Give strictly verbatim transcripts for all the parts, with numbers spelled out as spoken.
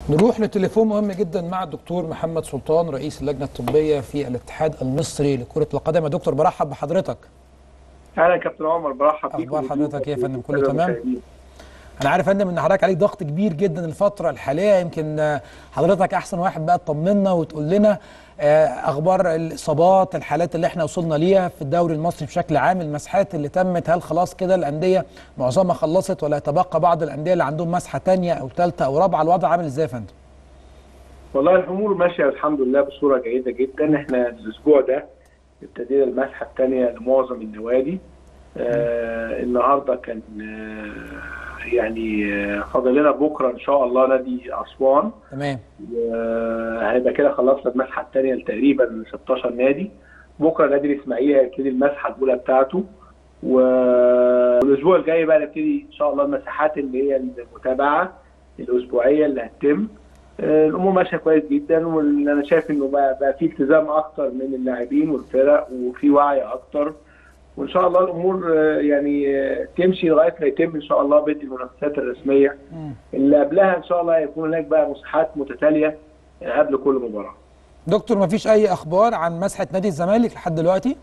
نروح لتليفون مهم جدا مع الدكتور محمد سلطان رئيس اللجنة الطبية في الاتحاد المصري لكرة القدم. يا دكتور برحب بحضرتك. اهلا كابتن عمر، برحب بيك. اخبار حضرتك ايه يا فندم؟ كله تمام؟ انا عارف يا فندم ان حضرتك عليك ضغط كبير جدا الفترة الحالية، يمكن حضرتك احسن واحد بقى تطمنا وتقول لنا اخبار الاصابات، الحالات اللي احنا وصلنا ليها في الدوري المصري بشكل عام، المسحات اللي تمت، هل خلاص كده الانديه معظمها خلصت ولا يتبقى بعض الانديه اللي عندهم مسحه ثانيه او ثالثه او رابعه؟ الوضع عامل ازاي يا فندم؟ والله الامور ماشيه الحمد لله بصوره جيده جدا. احنا الاسبوع ده ابتدينا المسحه الثانيه لمعظم النوادي. آه النهارده كان آه يعني آه فاضل لنا بكره ان شاء الله نادي اسوان. تمام. هيبقى كده خلصنا المسحه الثانيه تقريبا ستاشر نادي. بكره نادي الاسماعيلي هيبتدي المسحه الاولى بتاعته، والاسبوع الجاي بقى نبتدي ان شاء الله المساحات اللي هي المتابعه الاسبوعيه اللي هتتم. الامور ماشيه كويس جدا، وانا شايف انه بقى, بقى في التزام اكتر من اللاعبين والفرق وفي وعي اكتر، وان شاء الله الامور يعني تمشي لغايه ما يتم ان شاء الله بدء المنافسات الرسميه اللي قبلها. ان شاء الله هيكون هناك بقى مساحات متتاليه قبل كل مباراه. دكتور ما فيش اي اخبار عن مسحه نادي الزمالك لحد دلوقتي؟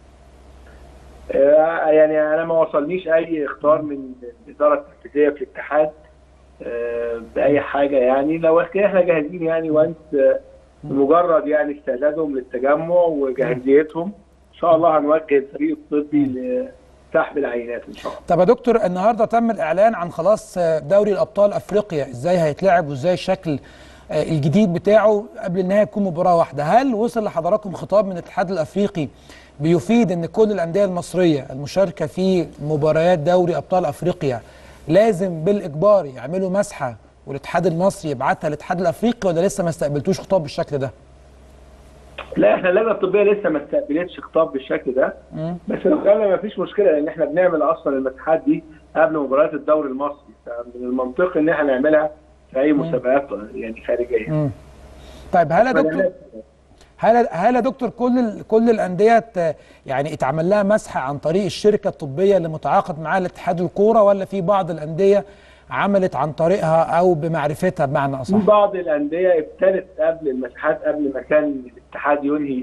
آه يعني انا ما وصلنيش اي اخطار من الاداره التنفيذيه في الاتحاد آه باي حاجه، يعني لو احنا جاهزين يعني وانت آه مجرد يعني استعدادهم للتجمع وجاهزيتهم ان شاء الله هنوجه الفريق الطبي لسحب العينات ان شاء الله. طب يا دكتور النهارده تم الاعلان عن خلاص دوري الابطال افريقيا، ازاي هيتلعب وازاي الشكل الجديد بتاعه قبل النهايه تكون مباراه واحده، هل وصل لحضراتكم خطاب من الاتحاد الافريقي بيفيد ان كل الانديه المصريه المشاركه في مباريات دوري ابطال افريقيا لازم بالاجبار يعملوا مسحه والاتحاد المصري يبعتها للاتحاد الافريقي، ولا لسه ما استقبلتوش خطاب بالشكل ده؟ لا احنا اللجنه الطبيه لسه ما استقبلتش خطاب بالشكل ده، م. بس قلنا ما فيش مشكله لان احنا بنعمل اصلا المساحات دي قبل مباريات الدوري المصري، فمن المنطقي ان احنا نعملها في اي مسابقات يعني خارجيه. م. طيب هل يا دكتور هل هل يا دكتور كل ال... كل الانديه يعني اتعمل لها مسحه عن طريق الشركه الطبيه اللي متعاقد معاها الاتحاد الكوره، ولا في بعض الانديه عملت عن طريقها او بمعرفتها بمعنى اصح؟ في بعض الانديه ابتدت قبل المساحات، قبل ما كان الاتحاد ينهي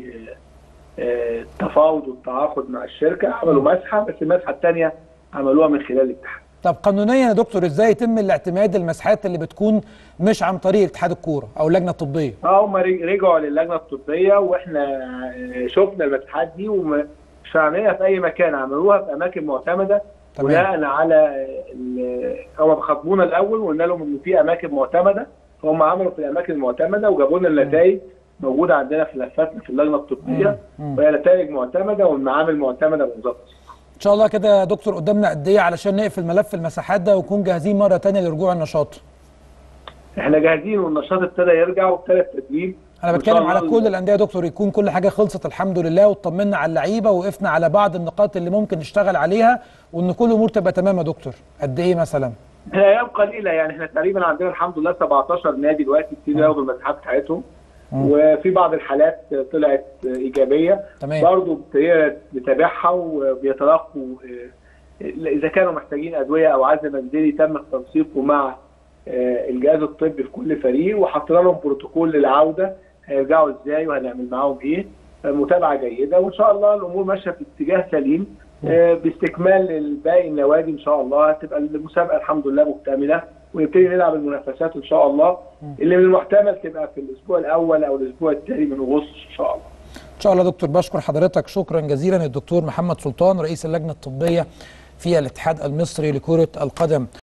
التفاوض والتعاقد مع الشركه عملوا مسحه، بس المسحه الثانيه عملوها من خلال الاتحاد. طب قانونيا يا دكتور ازاي يتم الاعتماد المسحات اللي بتكون مش عن طريق اتحاد الكوره او اللجنه الطبيه؟ اه هم رجعوا للجنه الطبيه واحنا شفنا المساحات دي ومش عاملينها في اي مكان، عملوها في اماكن معتمده بناء على هم خاطبونا الاول وقلنا لهم ان في اماكن معتمده، فهم عملوا في الاماكن المعتمده وجابوا لنا النتائج موجوده عندنا في لفاتنا في اللجنه الطبيه، وهي نتائج معتمده والمعامل معتمده بالظبط. ان شاء الله كده يا دكتور قدامنا قد ايه علشان نقفل ملف المساحات ده ونكون جاهزين مره ثانيه لرجوع النشاط؟ احنا جاهزين والنشاط ابتدى يرجع وابتدى التدريب. انا بتكلم على كل الانديه يا دكتور، يكون كل حاجه خلصت الحمد لله واطمنا على اللعيبه ووقفنا على بعض النقاط اللي ممكن نشتغل عليها وان كل الامور تبقى تمام. يا دكتور قد ايه مثلا؟ ايام قليله يعني، احنا تقريبا عندنا الحمد لله سبعتاشر نادي دلوقتي ابتدوا ياخدوا المساحات بتاعتهم، وفي بعض الحالات طلعت ايجابيه برضه بنتابعها وبيتلقوا اذا كانوا محتاجين ادويه او عزل منزلي تم تنسيقه مع الجهاز الطبي في كل فريق، وحطينا لهم بروتوكول للعوده هيرجعوا ازاي وهنعمل معاهم ايه، متابعه جيده وان شاء الله الامور ماشيه في اتجاه سليم. باستكمال باقي النوادي ان شاء الله هتبقى المسابقه الحمد لله مكتمله ونبتدي نلعب المنافسات ان شاء الله اللي من المحتمل تبقى في الاسبوع الاول او الاسبوع الثاني من اغسطس ان شاء الله. ان شاء الله دكتور، بشكر حضرتك شكرا جزيلا الدكتور محمد سلطان رئيس اللجنه الطبيه في الاتحاد المصري لكره القدم.